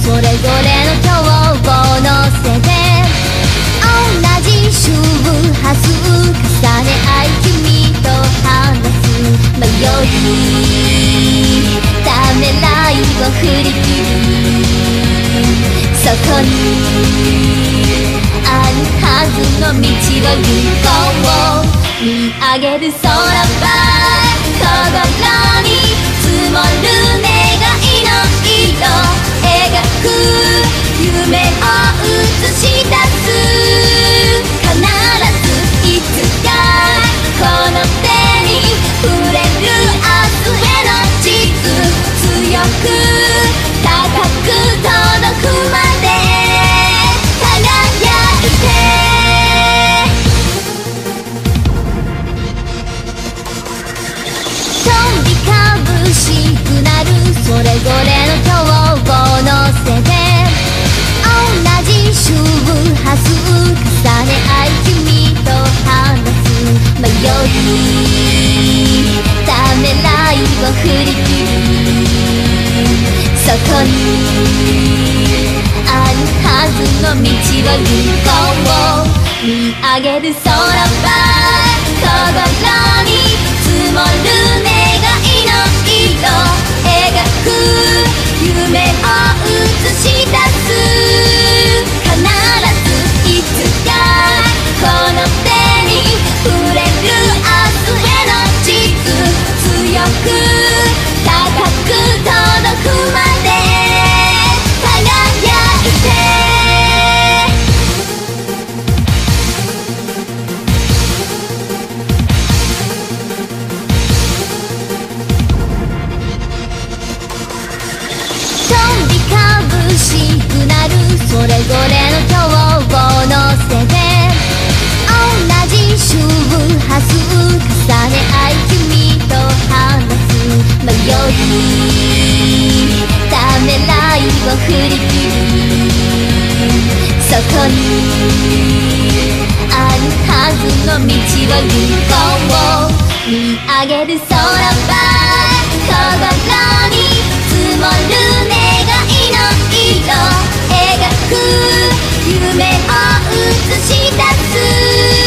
それぞれの今日を乗せて同じ周波数重ね合い君と話す迷いためらいを振り切るそこにあるはずの道を行こう見上げる空は心に積もる願いの色描く夢を映し出す必ずいつかこの手に触れる明日への地図強く高く届くまで輝いて飛び交うシグナルそれぞれの今日を乗せて同じ周波数重ね合い君と話す迷いためらいを振り切るそこにあるはずの道を行こう見上げる空は心に積もる願いの色描く夢を映し出す必ずいつかこの手に触れる明日への地図強く高く届くまで輝いて飛び交うシグナルそれぞれの今日を乗せて同じ周波数重ね合い君と話す迷いためらいを振り切るそこにあるはずの道を行こう見上げる空は心に積もる願いの色描く夢を映し出す